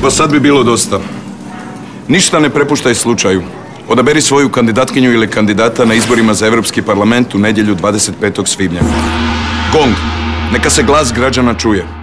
Pa sad bi bilo dosta. Ništa ne prepuštaj slučaju. Odaberi svoju kandidatkinju ili kandidata na izborima za Europski parlament u nedjelju 25. svibnja. Gong. Neka se glas građana čuje.